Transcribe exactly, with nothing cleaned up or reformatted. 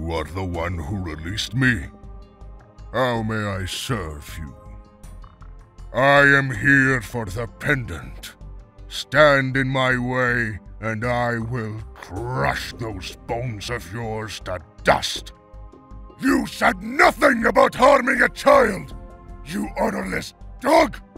You are the one who released me. How may I serve you? I am here for the pendant. Stand in my way, and I will crush those bones of yours to dust. You said nothing about harming a child, you honorless dog!